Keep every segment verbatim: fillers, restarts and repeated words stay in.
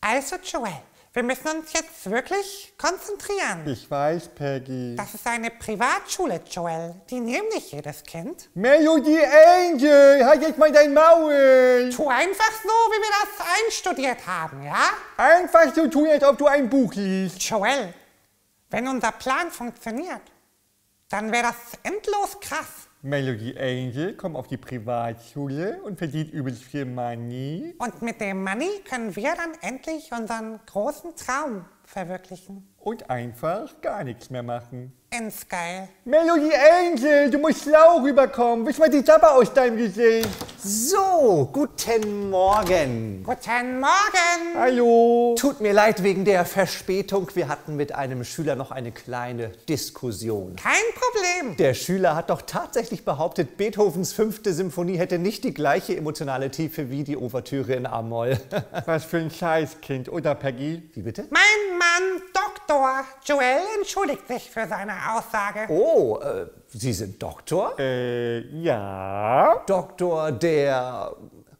Also Joel, wir müssen uns jetzt wirklich konzentrieren. Ich weiß, Peggy. Das ist eine Privatschule, Joel. Die nehmen nicht jedes Kind. Melody Angel, halt jetzt mal dein Maul. Tu einfach so, wie wir das einstudiert haben, ja? Einfach so tun, als ob du ein Buch liest. Joel, wenn unser Plan funktioniert, dann wäre das endlos krass. Melody Angel kommt auf die Privatschule und verdient übelst viel Money. Und mit dem Money können wir dann endlich unseren großen Traum verwirklichen. Und einfach gar nichts mehr machen. Ins Geil. Melody Angel, du musst schlau rüberkommen. Wisch mal die Sabber aus deinem Gesicht. So, guten Morgen. Guten Morgen. Hallo. Tut mir leid wegen der Verspätung. Wir hatten mit einem Schüler noch eine kleine Diskussion. Kein Problem. Der Schüler hat doch tatsächlich behauptet, Beethovens fünfte Symphonie hätte nicht die gleiche emotionale Tiefe wie die Ouvertüre in A-Moll. Was für ein Scheißkind, oder Peggy? Wie bitte? Mein Mann, Doktor Joel, entschuldigt sich für seine Aussage. Oh, äh, Sie sind Doktor? Äh, ja. Doktor der...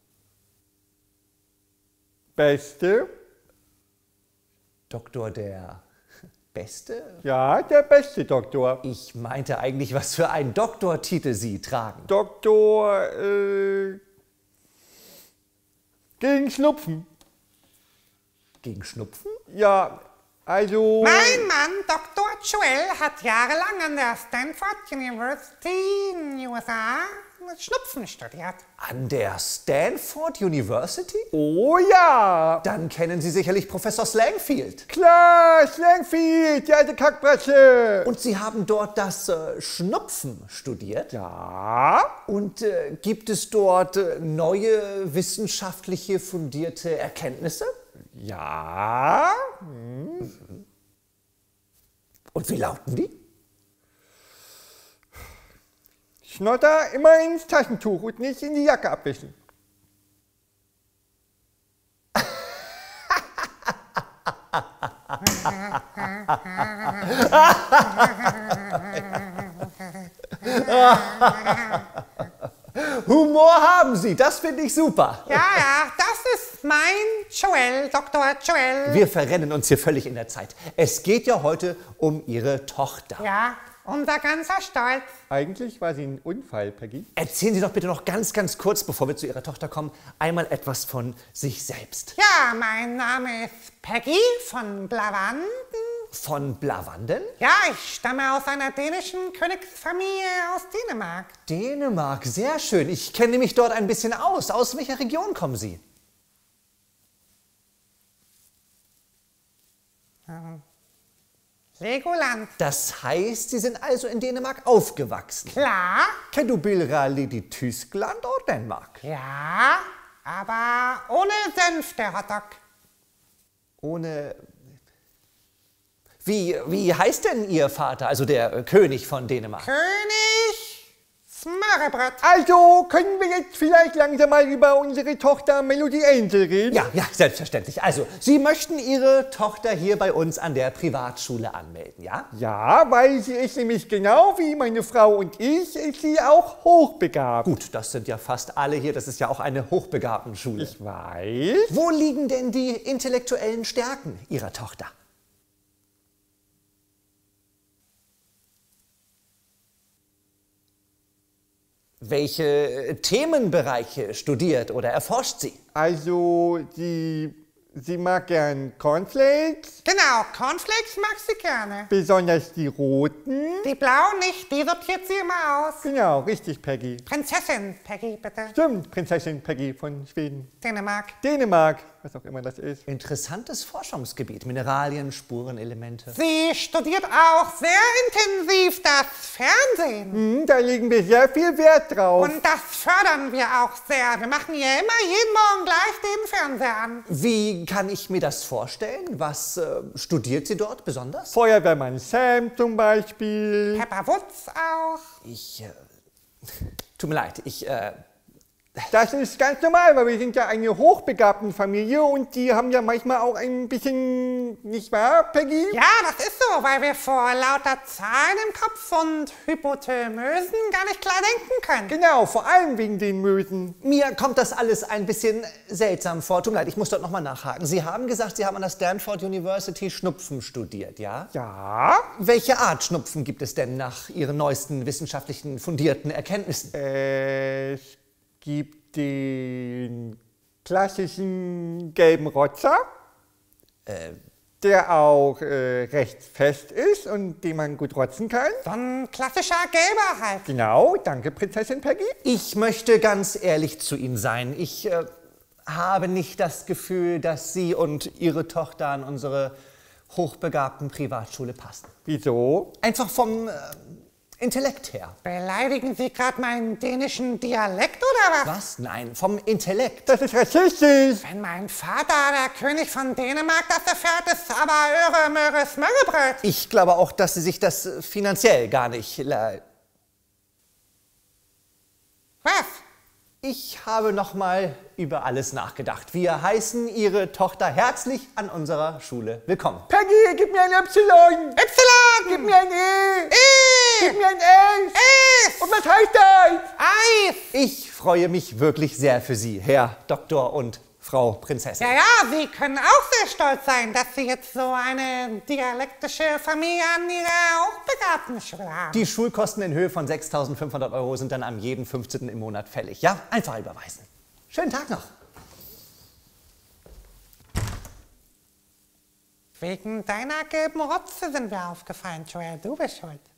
Beste? Doktor der... Beste? Ja, der beste Doktor. Ich meinte eigentlich, was für einen Doktortitel Sie tragen. Doktor, äh, gegen Schnupfen. Gegen Schnupfen? Ja, also... Mein Mann, Doktor Joel, hat jahrelang an der Stanford University in den U S A Schnupfen studiert. An der Stanford University? Oh ja! Dann kennen Sie sicherlich Professor Slangfield. Klar, Slangfield, die alte Kackbretsche! Und Sie haben dort das äh, Schnupfen studiert? Ja? Und äh, gibt es dort äh, neue wissenschaftliche fundierte Erkenntnisse? Ja? Und wie lauten die? Schnotter immer ins Taschentuch und nicht in die Jacke abwischen. Humor haben Sie, das finde ich super. Ja, ja, das ist mein Joel, Doktor Joel. Wir verrennen uns hier völlig in der Zeit. Es geht ja heute um Ihre Tochter. Ja, unser ganzer Stolz. Eigentlich war sie ein Unfall, Peggy. Erzählen Sie doch bitte noch ganz, ganz kurz, bevor wir zu Ihrer Tochter kommen, einmal etwas von sich selbst. Ja, mein Name ist Peggy von Blavanden. Von Blavanden? Ja, ich stamme aus einer dänischen Königsfamilie aus Dänemark. Dänemark, sehr schön. Ich kenne mich dort ein bisschen aus. Aus welcher Region kommen Sie? Ähm, Legoland. Das heißt, Sie sind also in Dänemark aufgewachsen. Klar. Kan du bilde lidt i Tyskland og Danmark? Ja, aber ohne Senf, der Hotdog. Ohne... Wie, wie heißt denn Ihr Vater, also der äh, König von Dänemark? König Smørrebrød. Also, können wir jetzt vielleicht langsam mal über unsere Tochter Melody Angel reden? Ja, ja, selbstverständlich. Also, Sie möchten Ihre Tochter hier bei uns an der Privatschule anmelden, ja? Ja, weil sie ist nämlich genau wie meine Frau und ich, ist sie auch hochbegabt. Gut, das sind ja fast alle hier. Das ist ja auch eine Hochbegabtenschule. Ich weiß. Wo liegen denn die intellektuellen Stärken Ihrer Tochter? Welche Themenbereiche studiert oder erforscht sie? Also, die, sie mag gern Cornflakes, Genau, Cornflakes mag sie gerne. besonders die roten. Die blauen nicht, die sortiert sie immer aus. Genau, richtig, Peggy. Prinzessin, Peggy, bitte. Stimmt, Prinzessin Peggy von Schweden. Dänemark. Dänemark, was auch immer das ist. Interessantes Forschungsgebiet. Mineralien, Spurenelemente. Sie studiert auch sehr intensiv das Fernsehen. Hm, da legen wir sehr viel Wert drauf. Und das fördern wir auch sehr. Wir machen ihr immer jeden Morgen gleich den Fernseher an. Wie kann ich mir das vorstellen? Was äh, studiert sie dort besonders? Feuerwehrmann Sam zum Beispiel. Pepper Woods auch. Ich, äh, tut mir leid, ich, äh, Das ist ganz normal, weil wir sind ja eine hochbegabten Familie und die haben ja manchmal auch ein bisschen, nicht wahr, Peggy? Ja, das ist so, weil wir vor lauter Zahlen im Kopf und Hypothemösen gar nicht klar denken können. Genau, vor allem wegen den Mösen. Mir kommt das alles ein bisschen seltsam vor. Tut mir leid, ich muss dort nochmal nachhaken. Sie haben gesagt, Sie haben an der Stanford University Schnupfen studiert, ja? Ja? Welche Art Schnupfen gibt es denn nach Ihren neuesten wissenschaftlichen fundierten Erkenntnissen? Es gibt den klassischen gelben Rotzer, Äh, der auch äh, recht fest ist und den man gut rotzen kann. So ein klassischer Gelber halt. Genau, danke Prinzessin Peggy. Ich möchte ganz ehrlich zu Ihnen sein. Ich äh, habe nicht das Gefühl, dass Sie und Ihre Tochter an unsere hochbegabten Privatschule passen. Wieso? Einfach vom äh, Intellekt her. Beleidigen Sie gerade meinen dänischen Dialekt oder was? Was? Nein, vom Intellekt. Das ist rassistisch. Wenn mein Vater, der König von Dänemark, das erfährt, ist aber irre, möre, Smörrebröt. Ich glaube auch, dass Sie sich das äh, finanziell gar nicht le- Was? Ich habe noch mal über alles nachgedacht. Wir heißen Ihre Tochter herzlich an unserer Schule willkommen. Peggy, gib mir ein Y. Y! Gib mir ein E. I! Gib mir ein S. S! Und was heißt das? Eis! Ich freue mich wirklich sehr für Sie, Herr Doktor und Frau Prinzessin. Ja, ja, Sie können auch sehr stolz sein, dass Sie jetzt so eine dialektische Familie an Ihrer hochbegabten Schule haben. Die Schulkosten in Höhe von sechstausendfünfhundert Euro sind dann am jeden fünfzehnten im Monat fällig. Ja, einfach überweisen. Schönen Tag noch. Wegen deiner gelben Rotze sind wir aufgefallen, Joel. Du bist schuld.